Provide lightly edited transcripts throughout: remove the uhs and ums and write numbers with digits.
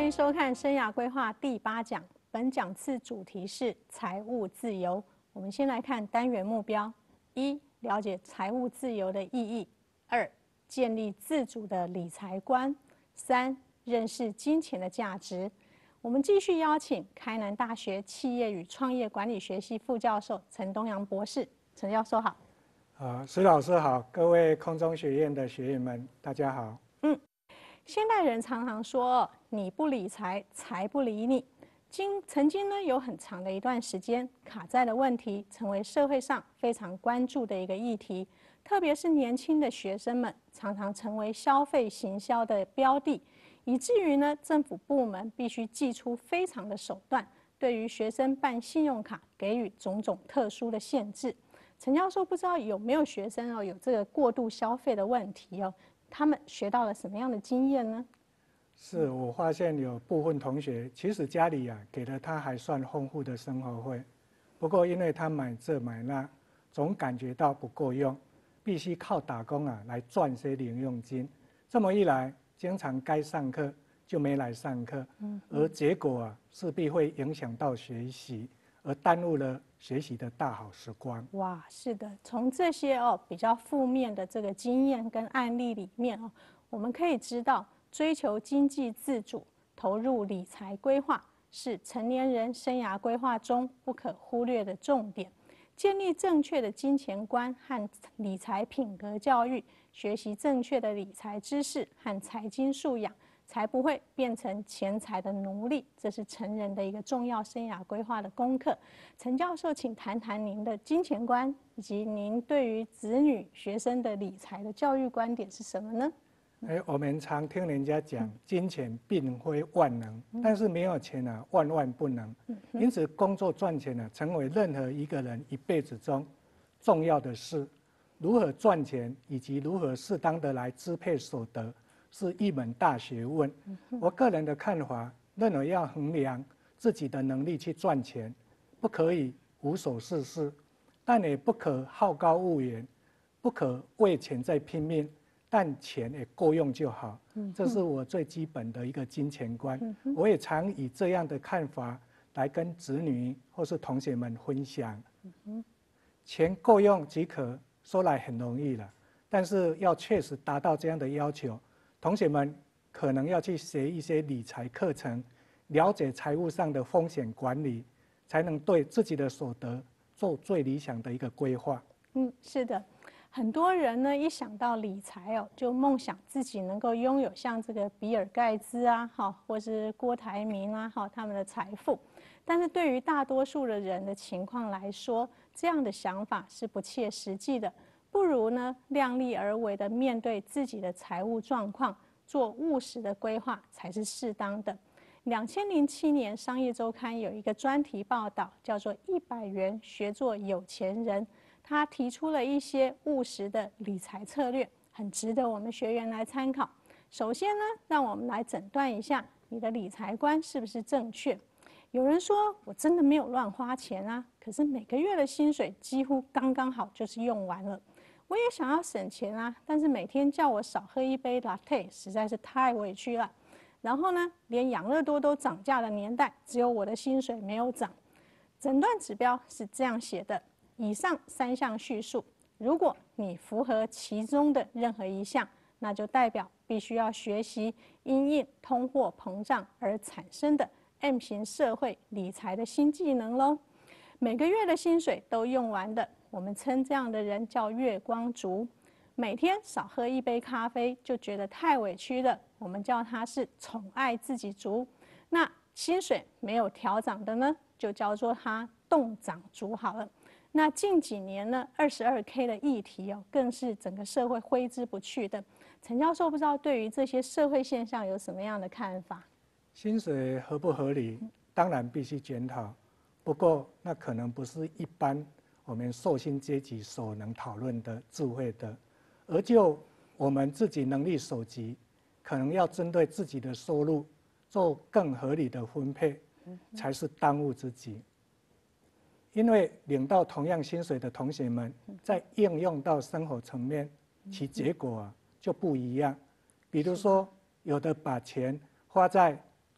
迎收看生涯规划第8讲，本讲次主题是财务自由。我们先来看单元目标：一、了解财务自由的意义；二、建立自主的理财观；三、认识金钱的价值。我们继续邀请开南大学企业与创业管理学系副教授陈东阳博士。陈教授好。 石老师好，各位空中学院的学员们，大家好。 现代人常常说你不理财，财不理你。曾经呢有很长的一段时间，卡债的问题成为社会上非常关注的一个议题，特别是年轻的学生们常常成为消费行销的标的，以至于呢政府部门必须祭出非常的手段，对于学生办信用卡给予种种特殊的限制。陈教授不知道有没有学生有这个过度消费的问题他们学到了什么样的经验呢？ 是我发现有部分同学，其实家里给了他还算丰富的生活费，不过因为他买这买那，总感觉到不够用，必须靠打工来赚些零用金。这么一来，经常该上课就没来上课，而结果势必会影响到学习，而耽误了学习的大好时光。 哇，是的，从这些比较负面的这个经验跟案例里面我们可以知道，追求经济自主、投入理财规划是成年人生涯规划中不可忽略的重点。建立正确的金钱观和理财品格教育，学习正确的理财知识和财经素养，才不会变成钱财的奴隶。这是成人的一个重要生涯规划的功课。陈教授，请谈谈您的金钱观，以及您对于子女学生的理财的教育观点是什么呢？ 我们常听人家讲，金钱并非万能，但是没有钱万万不能。因此，工作赚钱成为任何一个人一辈子中重要的事。如何赚钱，以及如何适当的来支配所得，是一门大学问。我个人的看法，认为要衡量自己的能力去赚钱，不可以无所事事，但也不可好高骛远，不可为钱在拼命。但钱也够用就好，这是我最基本的一个金钱观。我也常以这样的看法来跟子女或是同学们分享。钱够用即可，说来很容易了，但是要确实达到这样的要求，同学们可能要去学一些理财课程，了解财务上的风险管理，才能对自己的所得做最理想的一个规划。 是的。很多人呢，一想到理财就梦想自己能够拥有像这个比尔盖茨或是郭台铭他们的财富。但是对于大多数的人的情况来说，这样的想法是不切实际的。不如呢，量力而为的面对自己的财务状况，做务实的规划才是适当的。2007年《商业周刊》有一个专题报道，叫做100元学做有钱人。他提出了一些务实的理财策略，很值得我们学员来参考。首先呢，让我们来诊断一下你的理财观是不是正确。有人说我真的没有乱花钱可是每个月的薪水几乎刚刚好就是用完了。我也想要省钱但是每天叫我少喝一杯 latte 实在是太委屈了。然后呢，连养乐多都涨价的年代，只有我的薪水没有涨。诊断指标是这样写的。以上3项叙述，如果你符合其中的任何一项，那就代表必须要学习因应通货膨胀而产生的 M 型社会理财的新技能咯。每个月的薪水都用完的，我们称这样的人叫月光族。每天少喝一杯咖啡就觉得太委屈了，我们叫他是宠爱自己族。那薪水没有调涨的呢，就叫做他冻涨族好了。那近几年呢，22K 的议题更是整个社会挥之不去的。陈教授不知道对于这些社会现象有什么样的看法？ 薪水合不合理，当然必须检讨。不过那可能不是一般我们受薪阶级所能讨论的智慧的，而就我们自己能力所及，可能要针对自己的收入做更合理的分配，才是当务之急。因为领到同样薪水的同学们，在应用到生活层面，其结果就不一样。比如说，有的把钱花在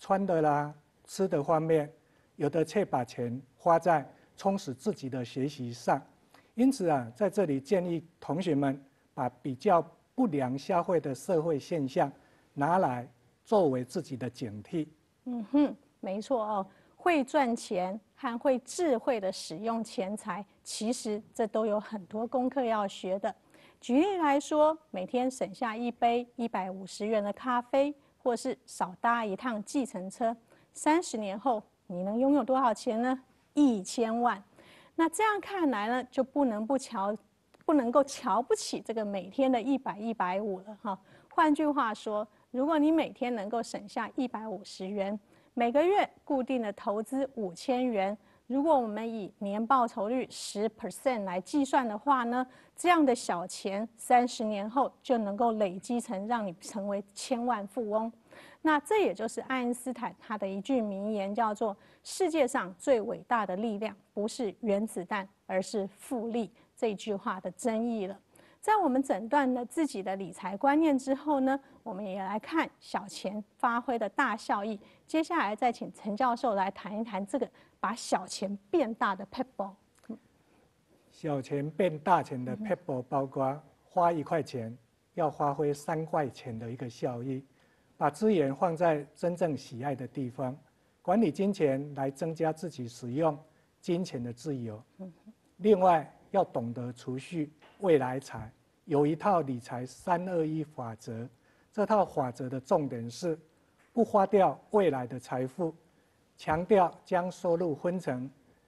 穿的啦、吃的方面，有的却把钱花在充实自己的学习上。因此啊，在这里建议同学们把比较不良消费的社会现象拿来作为自己的警惕。 没错哦，会赚钱和会智慧的使用钱财，其实这都有很多功课要学的。举例来说，每天省下一杯150元的咖啡，或是少搭一趟计程车，30年后你能拥有多少钱呢？1000万。那这样看来呢，就不能够瞧不起这个每天的100、150了哈。换句话说，如果你每天能够省下150元，每个月固定的投资5000元，如果我们以年报酬率10% 来计算的话呢，这样的小钱30年后就能够累积成让你成为千万富翁。那这也就是爱因斯坦他的一句名言，叫做“世界上最伟大的力量不是原子弹，而是复利”这句话的真意了。在我们诊断了自己的理财观念之后呢，我们也来看小钱发挥的大效益。接下来再请陈教授来谈一谈这个把小钱变大的 pebble。 小钱变大钱的 pebble 包括花1块钱要发挥3块钱的一个效益，把资源放在真正喜爱的地方，管理金钱来增加自己使用金钱的自由。另外要懂得储蓄未来财，有一套理财321法则。这套法则的重点是不花掉未来的财富，强调将收入分成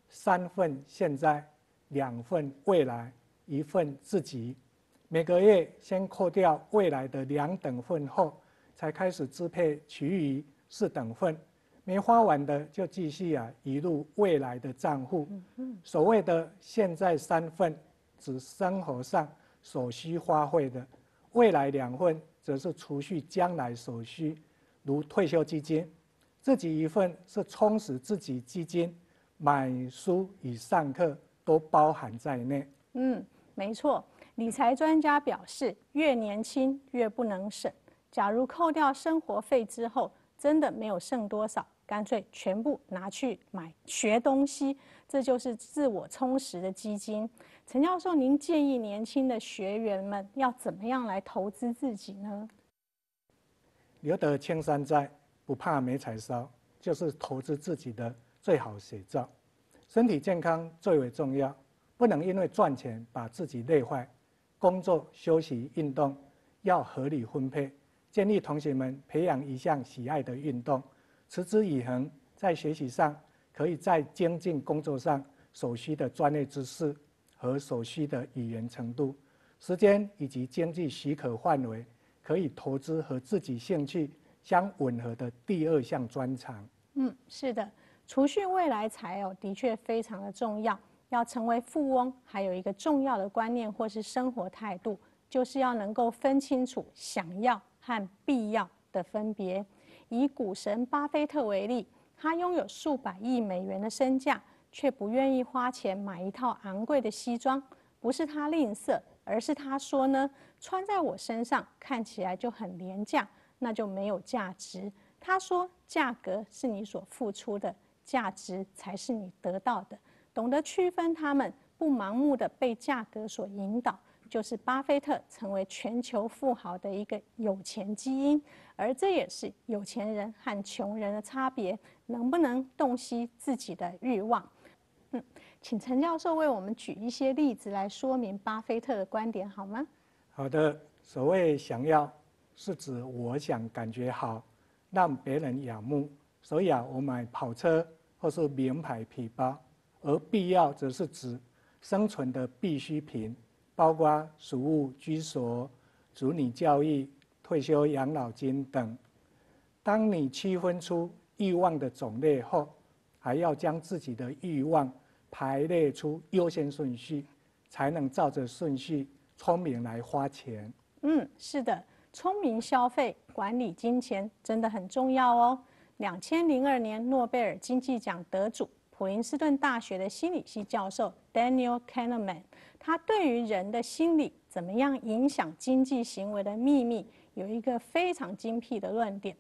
3份现在、2份未来、1份自己。每个月先扣掉未来的2等份后，才开始支配其余4等份。没花完的就继续移入未来的账户。所谓的现在3份，指生活上所需花费的；未来2份，则是储蓄将来所需，如退休基金；自己1份是充实自己基金，买书与上课都包含在内。 没错，理财专家表示，越年轻越不能省。假如扣掉生活费之后，真的没有剩多少，干脆全部拿去学东西，这就是自我充实的基金。陈教授，您建议年轻的学员们要怎么样来投资自己呢？ 留得青山在，不怕没柴烧，就是投资自己的最好写照。身体健康最为重要，不能因为赚钱把自己累坏。工作、休息、运动要合理分配。建议同学们培养一项喜爱的运动，持之以恒。在学习上，可以在精进工作上所需的专业知识和所需的语言程度，时间以及经济许可范围，可以投资和自己兴趣相吻合的第2项专长。 是的，储蓄未来财的确非常的重要。要成为富翁，还有一个重要的观念或是生活态度，就是要能够分清楚想要和必要的分别。以股神巴菲特为例，他拥有数百亿美元的身价，却不愿意花钱买一套昂贵的西装。不是他吝啬，而是他说呢，穿在我身上看起来就很廉价，那就没有价值。他说，价格是你所付出的，价值才是你得到的。懂得区分它们，不盲目的被价格所引导，就是巴菲特成为全球富豪的一个有钱基因。而这也是有钱人和穷人的差别，能不能洞悉自己的欲望。请陈教授为我们举一些例子来说明巴菲特的观点好吗？ 好的，所谓想要，是指我想感觉好，让别人仰慕，所以我买跑车或是名牌皮包。而必要则是指生存的必需品，包括食物、居所、子女教育、退休养老金等。当你区分出欲望的种类后，还要将自己的欲望排列出优先顺序，才能照着顺序聪明来花钱。 是的，聪明消费、管理金钱真的很重要哦。2002年诺贝尔经济奖得主，普林斯顿大学的心理系教授 Daniel Kahneman， 他对于人的心理怎么样影响经济行为的秘密，有一个非常精辟的论点。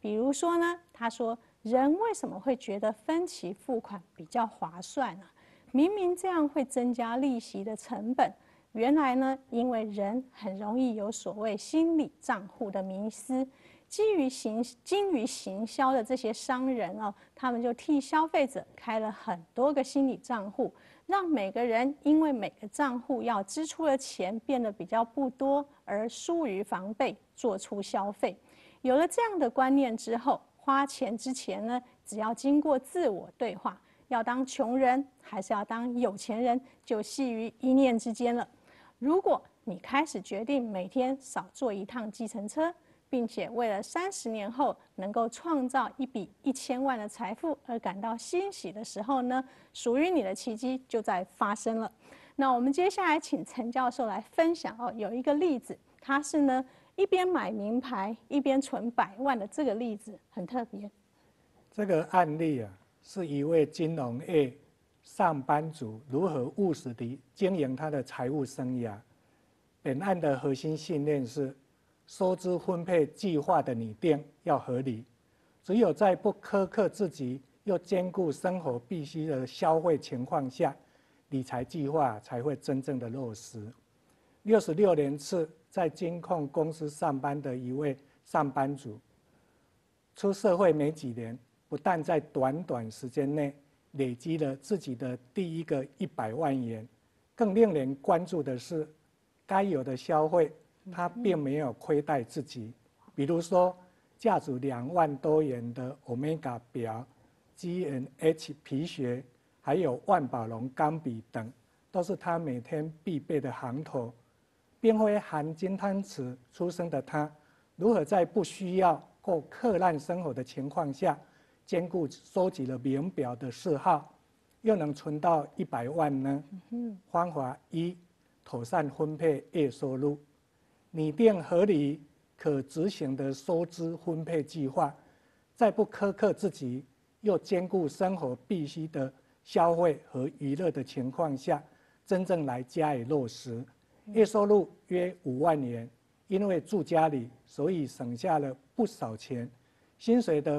比如说呢，他说人为什么会觉得分期付款比较划算呢？明明这样会增加利息的成本，原来呢，因为人很容易有所谓心理账户的迷思。精于行销的这些商人哦，他们就替消费者开了很多个心理账户，让每个人因为每个账户要支出的钱变得比较不多，而疏于防备，做出消费。有了这样的观念之后，花钱之前呢，只要经过自我对话，要当穷人还是要当有钱人，就系于一念之间了。如果你开始决定每天少坐一趟计程车，并且为了30年后能够创造一笔1000万的财富而感到欣喜的时候呢，属于你的奇迹就在发生了。那我们接下来请陈教授来分享哦，有一个例子，他是呢一边买名牌一边存100万的这个例子很特别。 这个案例啊，是一位金融业上班族如何务实地经营他的财务生涯。本案的核心信念是，收支分配计划的拟定要合理，只有在不苛刻自己又兼顾生活必需的消费情况下，理财计划才会真正的落实。66年次在金控公司上班的一位上班族，出社会没几年，不但在短短时间内累积了自己的第一个100万元，更令人关注的是，该有的消费他并没有亏待自己。比如说，价值2万多元的 Omega 表、G&H 皮鞋，还有万宝龙钢笔等，都是他每天必备的行头。并非含金汤匙出生的他，如何在不需要过克难生活的情况下，兼顾收集了名表的嗜好，又能存到100万呢？方法一：妥善分配月收入，拟定合理可执行的收支分配计划，在不苛刻自己又兼顾生活必需的消费和娱乐的情况下，真正来加以落实。月收入约5万元，因为住家里，所以省下了不少钱。薪水的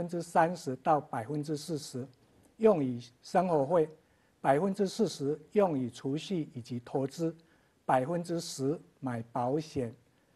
30%到40%用于生活费，40%用于储蓄以及投资，10%买保险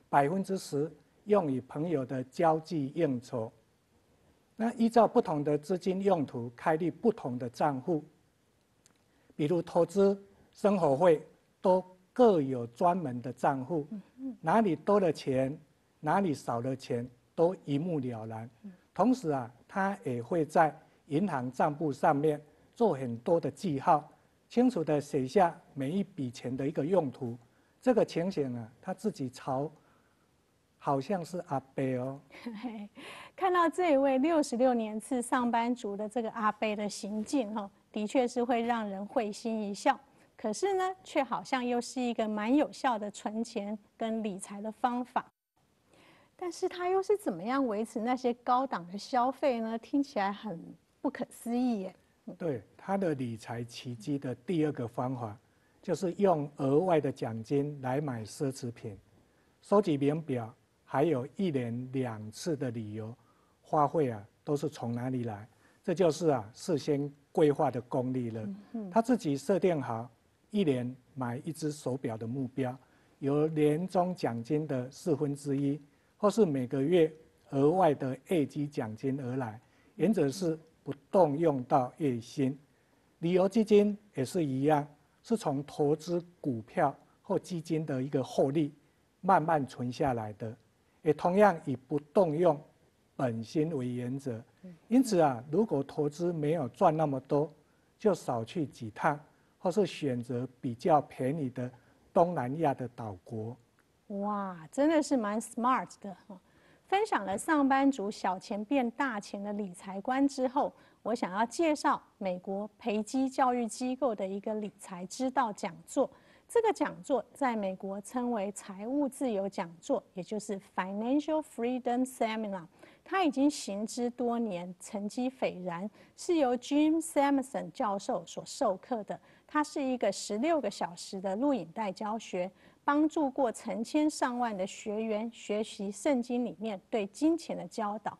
，10%用于朋友的交际应酬。那依照不同的资金用途开立不同的账户，比如投资、生活费都各有专门的账户，哪里多了钱，哪里少了钱，都一目了然。同时啊，他也会在银行账簿上面做很多的记号，清楚地写下每一笔钱的一个用途。这个情形啊，他自己好像是阿伯哦。 看到这一位66年次上班族的这个阿伯的行径哈，的确是会让人会心一笑。可是呢，却好像又是一个蛮有效的存钱跟理财的方法。但是他又是怎么样维持那些高档的消费呢？听起来很不可思议耶。 对，他的理财奇迹的第2个方法，就是用额外的奖金来买奢侈品，收集名表，还有1年2次的旅游花费啊，都是从哪里来？这就是啊，事先规划的功力了。他自己设定好1年买1只手表的目标，由年终奖金的1/4，或是每个月额外的业绩奖金而来。原则是不动用到月薪。旅游基金也是一样，是从投资股票或基金的一个获利慢慢存下来的，也同样以不动用本薪为原则。因此啊，如果投资没有赚那么多，就少去几趟，或是选择比较便宜的东南亚的岛国。 哇，真的是蛮 smart 的。分享了上班族小钱变大钱的理财观之后，我想要介绍美国培基教育机构的一个理财之道讲座。这个讲座在美国称为财务自由讲座，也就是 Financial Freedom Seminar。它已经行之多年，成绩斐然，是由 Jim Sampson 教授所授课的。它是一个16个小时的录影带教学，帮助过成千上万的学员学习圣经里面对金钱的教导，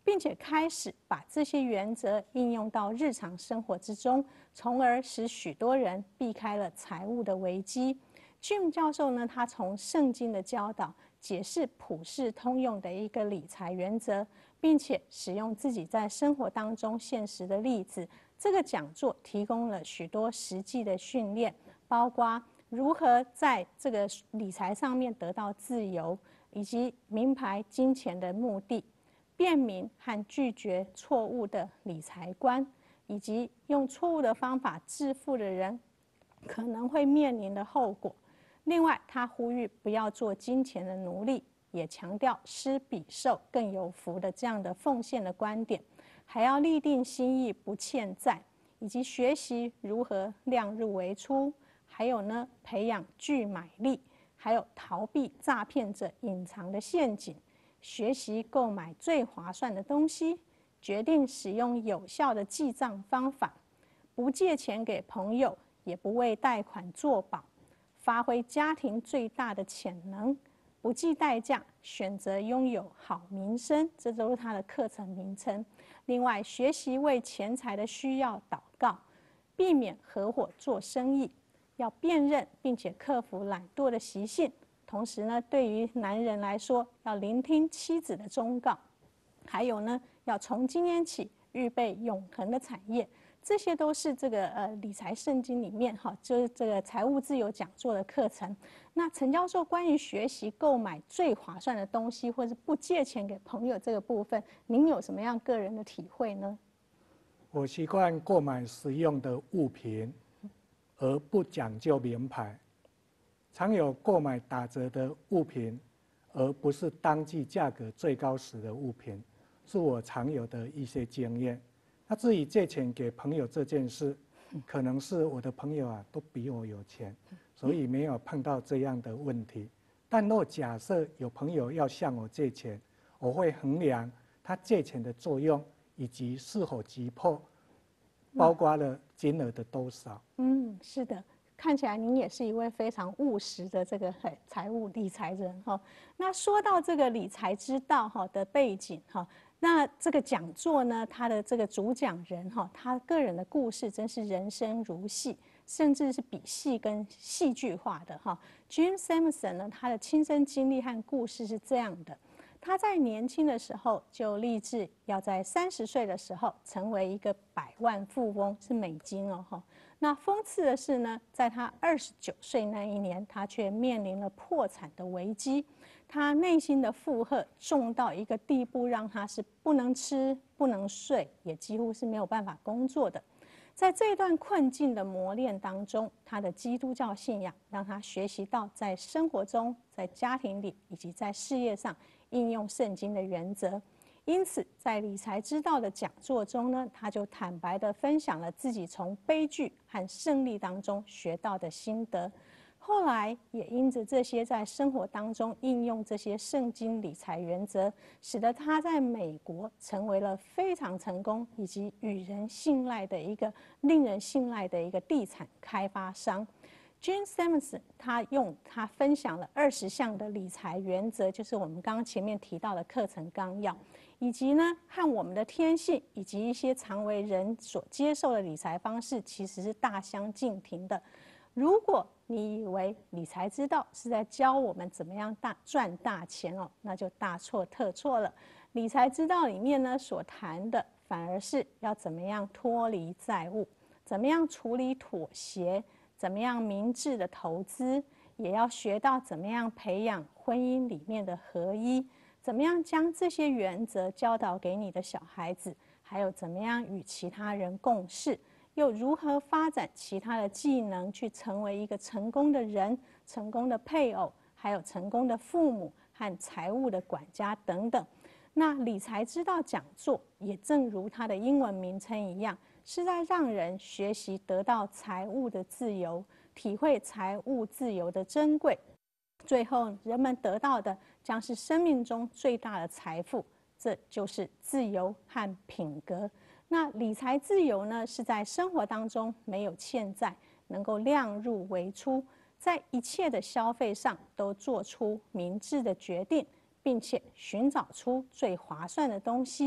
并且开始把这些原则应用到日常生活之中，从而使许多人避开了财务的危机。Jim 教授呢，他从圣经的教导解释普世通用的一个理财原则，并且使用自己在生活当中现实的例子。这个讲座提供了许多实际的训练，包括如何在这个理财上面得到自由，以及明白金钱的目的，辨明和拒绝错误的理财观，以及用错误的方法致富的人可能会面临的后果。另外，他呼吁不要做金钱的奴隶，也强调施比受更有福的这样的奉献的观点，还要立定心意不欠债，以及学习如何量入为出，还有呢培养拒买力，还有逃避诈骗者隐藏的陷阱，学习购买最划算的东西，决定使用有效的记账方法，不借钱给朋友，也不为贷款作保，发挥家庭最大的潜能，不计代价选择拥有好名声，这都是他的课程名称。另外，学习为钱财的需要祷告，避免合伙做生意，要辨认并且克服懒惰的习性。同时呢，对于男人来说，要聆听妻子的忠告，还有呢，要从今天起预备永恒的产业。这些都是这个理财圣经里面就是这个财务自由讲座的课程。那陈教授关于学习购买最划算的东西，或是不借钱给朋友这个部分，您有什么样个人的体会呢？ 我习惯购买实用的物品，而不讲究名牌。常有购买打折的物品，而不是当季价格最高时的物品，是我常有的一些经验。那至于借钱给朋友这件事，可能是我的朋友都比我有钱，所以没有碰到这样的问题。但若假设有朋友要向我借钱，我会衡量他借钱的作用以及是否急迫，包括了金额的多少。 是的。看起来您也是一位非常务实的这个财务理财人哈。那说到这个理财之道的背景哈，那这个讲座呢，他的这个主讲人他个人的故事真是人生如戏，甚至是比戏更戏剧化的哈。Jim Sampson 呢，他的亲身经历和故事是这样的：他在年轻的时候就立志要在30岁的时候成为一个100万富翁，是美金哦哈。那讽刺的是呢，在他29岁那一年，他却面临了破产的危机。他内心的负荷重到一个地步，让他是不能吃、不能睡，也几乎是没有办法工作的。在这段困境的磨练当中，他的基督教信仰让他学习到在生活中、在家庭里以及在事业上应用圣经的原则。因此，在理财之道的讲座中呢，他就坦白地分享了自己从悲剧和胜利当中学到的心得。后来也因着这些在生活当中应用这些圣经理财原则，使得他在美国成为了非常成功以及令人信赖的一个地产开发商。Jim Sampson 他分享了20项的理财原则，就是我们刚刚前面提到的课程纲要，以及呢和我们的天性以及一些常为人所接受的理财方式其实是大相径庭的。如果你以为理财之道是在教我们怎么样赚大钱那就大错特错了。理财之道里面呢所谈的反而是要怎么样脱离债务，怎么样处理妥协，怎么样明智的投资，也要学到怎么样培养婚姻里面的合一，怎么样将这些原则教导给你的小孩子，还有怎么样与其他人共事，又如何发展其他的技能去成为一个成功的人、成功的配偶，还有成功的父母和财务的管家等等。那理财之道讲座也正如它的英文名称一样，是在让人学习得到财务的自由，体会财务自由的珍贵。最后，人们得到的将是生命中最大的财富，这就是自由和品格。那理财自由呢，是在生活当中没有欠债，能够量入为出，在一切的消费上都做出明智的决定，并且寻找出最划算的东西，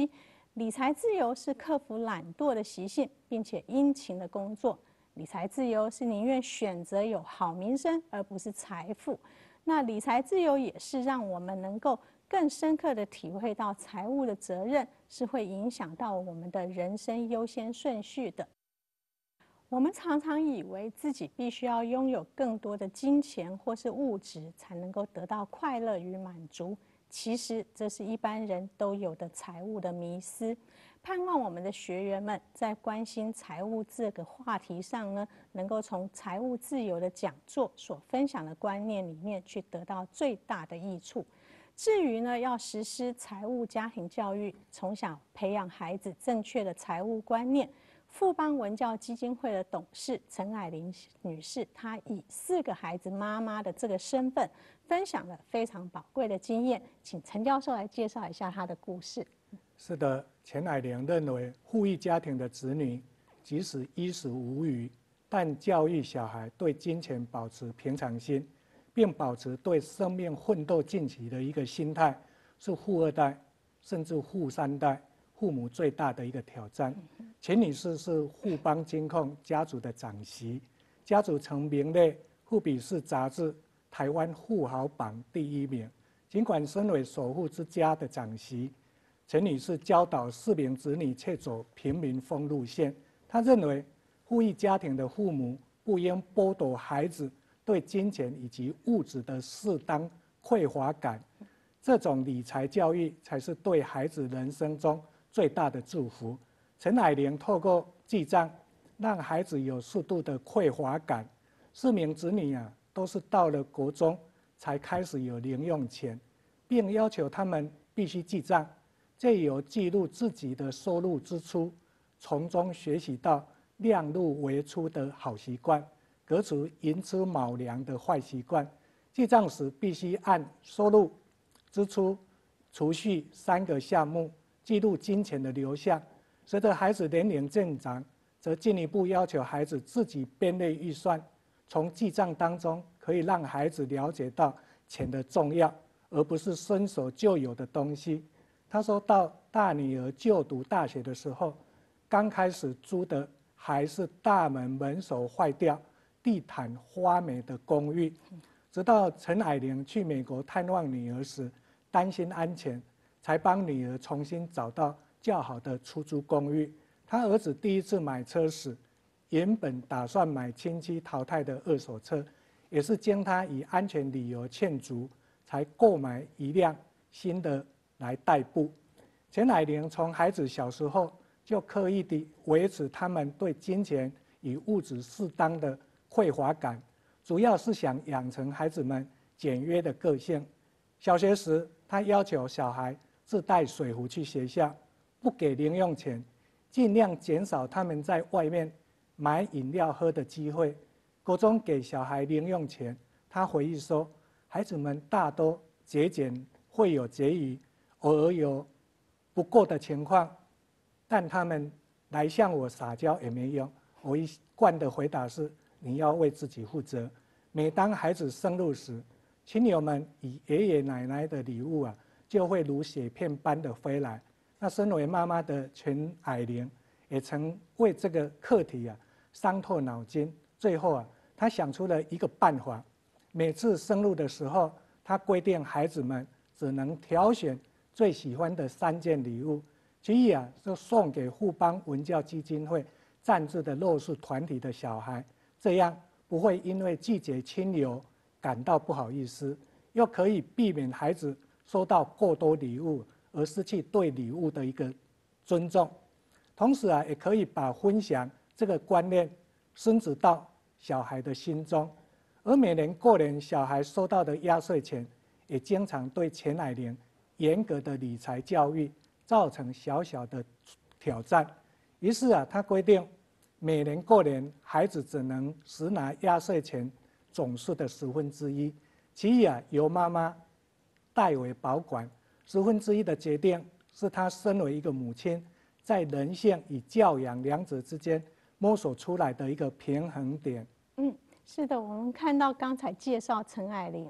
理财自由是克服懒惰的习性，并且殷勤的工作。理财自由是宁愿选择有好名声，而不是财富。那理财自由也是让我们能够更深刻的体会到财务的责任是会影响到我们的人生优先顺序的。我们常常以为自己必须要拥有更多的金钱或是物质才能够得到快乐与满足，其实这是一般人都有的财务的迷思。盼望我们的学员们在关心财务这个话题上呢，能够从财务自由的讲座所分享的观念里面去得到最大的益处。至于呢，要实施财务家庭教育，从小培养孩子正确的财务观念，富邦文教基金会的董事陈霭玲女士，她以4个孩子妈妈的这个身份，分享了非常宝贵的经验。请陈教授来介绍一下她的故事。 是的，陈霭玲认为，富裕家庭的子女即使衣食无余，但教育小孩对金钱保持平常心，并保持对生命奋斗进取的一个心态，是富2代甚至富3代父母最大的一个挑战。钱女士是富邦金控家族的长媳，家族曾名列富比士杂志台湾富豪榜第1名。尽管身为首富之家的长媳，陈女士教导4名子女却走平民风路线。她认为，富裕家庭的父母不应剥夺孩子对金钱以及物质的适当匮乏感，这种理财教育才是对孩子人生中最大的祝福。陈霭玲透过记账，让孩子有适度的匮乏感。4名子女都是到了国中才开始有零用钱，并要求他们必须记账。借由记录自己的收入支出，从中学习到量入为出的好习惯，革除寅吃卯粮的坏习惯。记账时必须按收入、支出、储蓄3个项目记录金钱的流向。随着孩子年龄渐长，则进一步要求孩子自己编列预算。从记账当中，可以让孩子了解到钱的重要，而不是伸手就有的东西。他说到大女儿就读大学的时候，刚开始租的还是大门门锁坏掉、地毯发霉的公寓。直到陈霭玲去美国探望女儿时，担心安全，才帮女儿重新找到较好的出租公寓。他儿子第1次买车时，原本打算买亲戚淘汰的2手车，也是经他以安全理由劝阻，才购买1辆新的来代步。陈霭玲从孩子小时候就刻意地维持他们对金钱与物质适当的匮乏感，主要是想养成孩子们简约的个性。小学时，他要求小孩自带水壶去学校，不给零用钱，尽量减少他们在外面买饮料喝的机会。国中给小孩零用钱，他回忆说，孩子们大多节俭，会有结余，偶尔有不够的情况，但他们来向我撒娇也没用。我一贯的回答是，你要为自己负责。每当孩子生日时，亲友们以爷爷奶奶的礼物就会如雪片般的飞来。那身为妈妈的陈霭玲也曾为这个课题伤透脑筋。最后她想出了一个办法，每次生日的时候，她规定孩子们只能挑选最喜欢的3件礼物，其余就送给富邦文教基金会赞助的弱势团体的小孩，这样不会因为拒绝亲友感到不好意思，又可以避免孩子收到过多礼物而失去对礼物的一个尊重。同时也可以把分享这个观念深植到小孩的心中。而每年过年，小孩收到的压岁钱也经常对陈霭玲严格的理财教育造成小小的挑战。于是他规定每年过年，孩子只能实拿压岁钱总数的1/10，其余由妈妈代为保管。1/10的决定是他身为一个母亲，在人性与教养2者之间摸索出来的一个平衡点。 是的，我们看到刚才介绍陈霭玲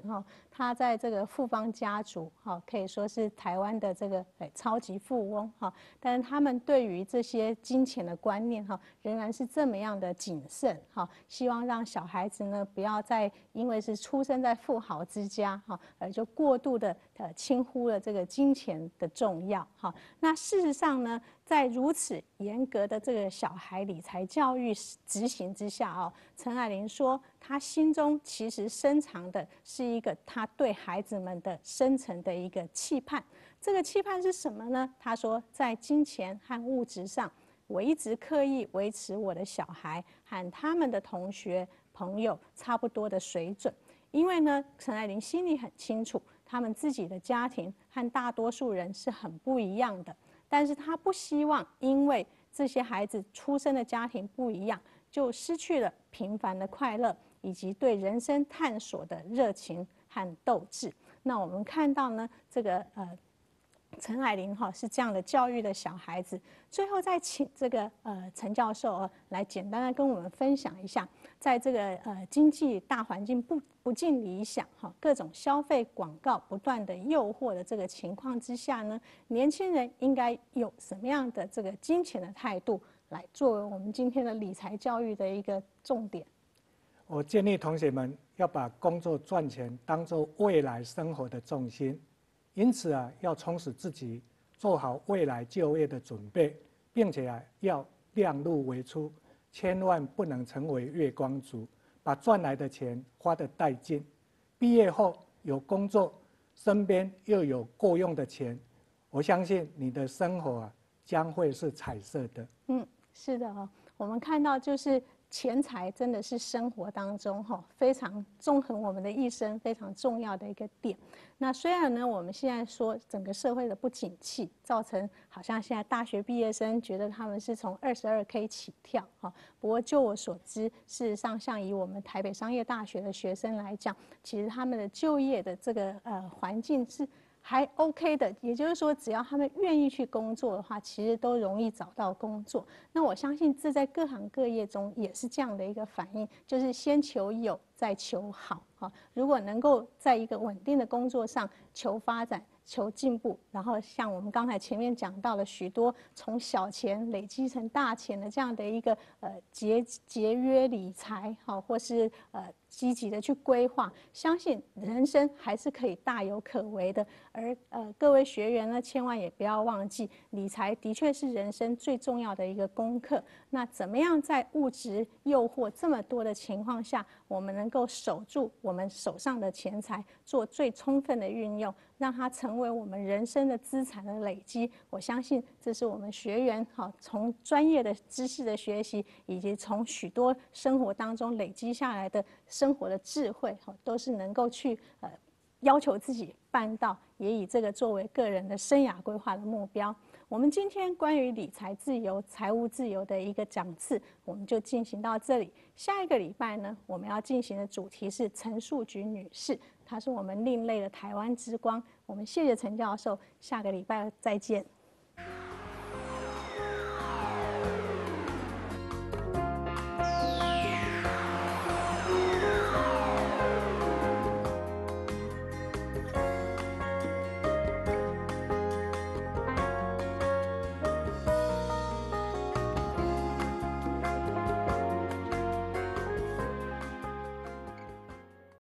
他在这个富邦家族，可以说是台湾的这个超级富翁，但是他们对于这些金钱的观念，仍然是这么样的谨慎，希望让小孩子呢不要再因为是出生在富豪之家，而就过度的轻忽了这个金钱的重要，那事实上呢，在如此严格的这个小孩理财教育执行之下，陈海玲说，她心中其实深藏的是一个她对孩子们的深层的一个期盼。这个期盼是什么呢？她说，在金钱和物质上，我一直刻意维持我的小孩和他们的同学朋友差不多的水准，因为呢，陈海玲心里很清楚，他们自己的家庭和大多数人是很不一样的。但是他不希望因为这些孩子出生的家庭不一样，就失去了平凡的快乐以及对人生探索的热情和斗志。那我们看到呢，这个陈海玲是这样的教育的小孩子。最后再请这个陈教授来简单的跟我们分享一下，在这个经济大环境不尽理想各种消费广告不断的诱惑的这个情况之下呢，年轻人应该有什么样的这个金钱的态度，来作为我们今天的理财教育的一个重点？ 我建议同学们要把工作赚钱当作未来生活的重心，因此要充实自己，做好未来就业的准备，并且要量入为出，千万不能成为月光族，把赚来的钱花得殆尽。毕业后有工作，身边又有够用的钱，我相信你的生活将会是彩色的。 是的我们看到就是钱财真的是生活当中非常纵横我们的一生非常重要的一个点。那虽然呢，我们现在说整个社会的不景气，造成好像现在大学毕业生觉得他们是从22K 起跳不过就我所知，事实上像以我们台北商业大学的学生来讲，其实他们的就业的这个环境是还 OK 的，也就是说，只要他们愿意去工作的话，其实都容易找到工作。那我相信这在各行各业中也是这样的一个反应，就是先求有，再求好如果能够在一个稳定的工作上求发展、求进步，然后像我们刚才前面讲到了许多从小钱累积成大钱的这样的一个节约理财或是积极的去规划，相信人生还是可以大有可为的。而各位学员呢，千万也不要忘记，理财的确是人生最重要的一个功课。那怎么样在物质诱惑这么多的情况下，我们能够守住我们手上的钱财，做最充分的运用，让它成为我们人生的资产的累积。我相信这是我们学员从专业的知识的学习，以及从许多生活当中累积下来的生活的智慧都是能够去要求自己办到，也以这个作为个人的生涯规划的目标。我们今天关于理财自由、财务自由的一个讲次，我们就进行到这里。下一个礼拜呢，我们要进行的主题是陈树菊女士，她是我们另类的台湾之光。我们谢谢陈教授，下个礼拜再见。